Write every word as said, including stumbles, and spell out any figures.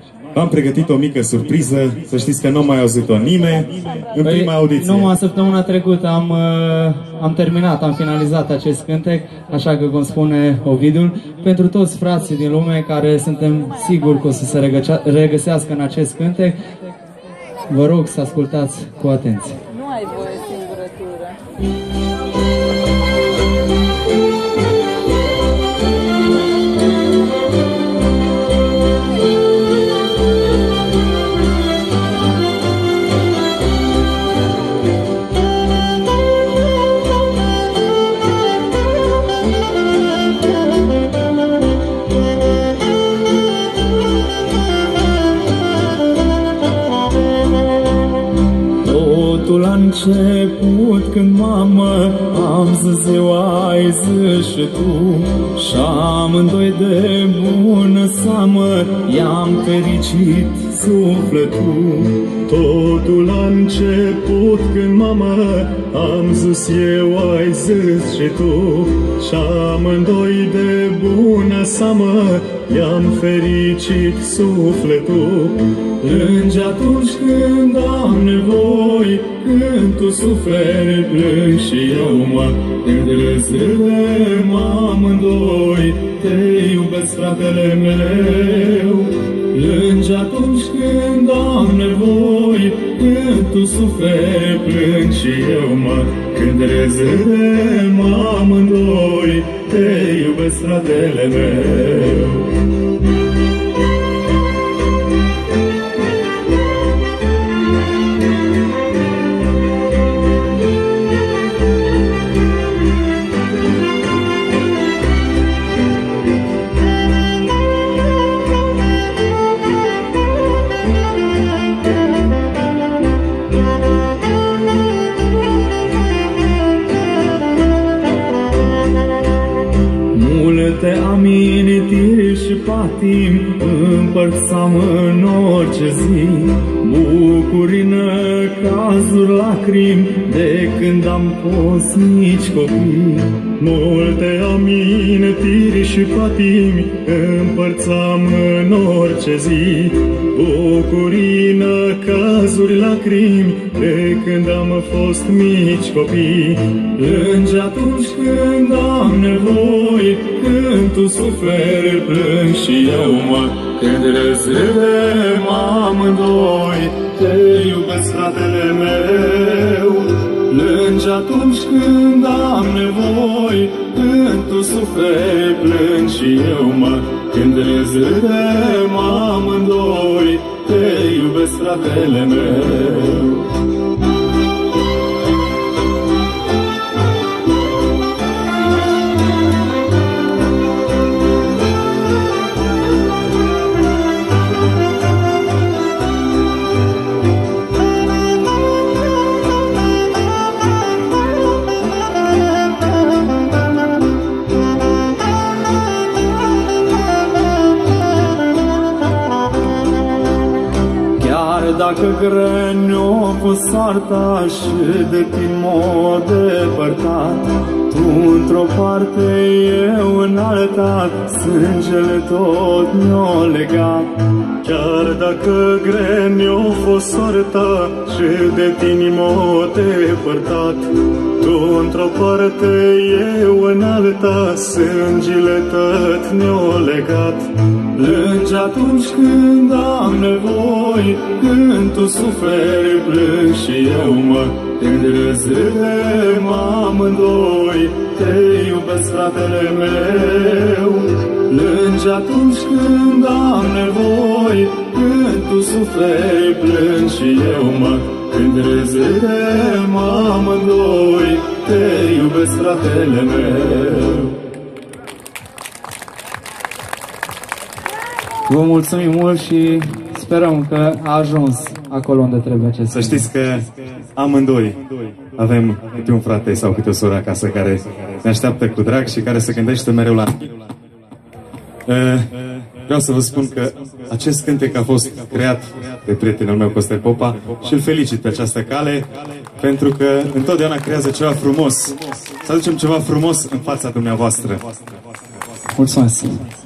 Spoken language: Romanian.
v-am pregătit o mică surpriză, să știți că nu mai auzit-o nimeni în păi, prima audiție. Numai săptămâna trecută am, am terminat, am finalizat acest cântec, așa că, cum spune Ovidul, pentru toți frații din lume care suntem siguri că o să se regăsească în acest cântec, vă rog să ascultați cu atenție. Nu ai voie singurătură. Totul a început când, mamă, am zis eu, ai zis și tu, și amândoi de bună seamă i-am fericit sufletul. Totul a început când, mamă, am zis eu, ai zis și tu, și amândoi de bună seamă i-am fericit sufletul. Plângi atunci când am nevoi, când tu suferi, plâng și eu, mă, când râzâdem amândoi, te iubesc, fratele meu. Plângi atunci când am nevoi, când tu suferi, plâng și eu, mă, când râzâdem amândoi, te iubesc, fratele meu. Multe amintiri și patim împărțam în orice zi, bucurii, năcazuri, lacrimi, de când am fost mici copii. Multe amintiri și patimi împărțam în orice zi, bucurii, năcazuri, lacrimi, de când am fost mici copii. Plângi atunci când am nevoi, când tu suferi, plâng și eu, mă, când râzâdem amândoi, te iubesc, fratele meu. Plângi atunci când am nevoi, când tu suferi, plâng și eu, mă, când râzâdem amândoi, te iubesc, fratele meu. Dacă grea ne-a fost soarta și de tine m-a depărtat, tu într-o parte, eu în alta, sângele tot ne-a legat. Chiar dacă grea ne-a fost soarta și de tine m-a depărtat, tu într-o parte, eu în alta, sângele tot ne-a legat. Plângi atunci când am nevoi, când tu suferi, plâng și eu, mă, când râzâdem amândoi, te iubesc, fratele meu. Plângi atunci când am nevoi, când tu suferi, plâng și eu, mă, când râzâdem amândoi, te iubesc, fratele meu. Vă mulțumim mult și sperăm că a ajuns acolo unde trebuie acest. Să știți că amândoi avem câte un frate sau câte o soră acasă care ne așteaptă cu drag și care se gândește mereu la... Vreau să vă spun că acest cântec a fost creat de prietenul meu Costel Popa și îl felicit pe această cale pentru că întotdeauna creează ceva frumos. Să aducem ceva frumos în fața dumneavoastră. Mulțumesc!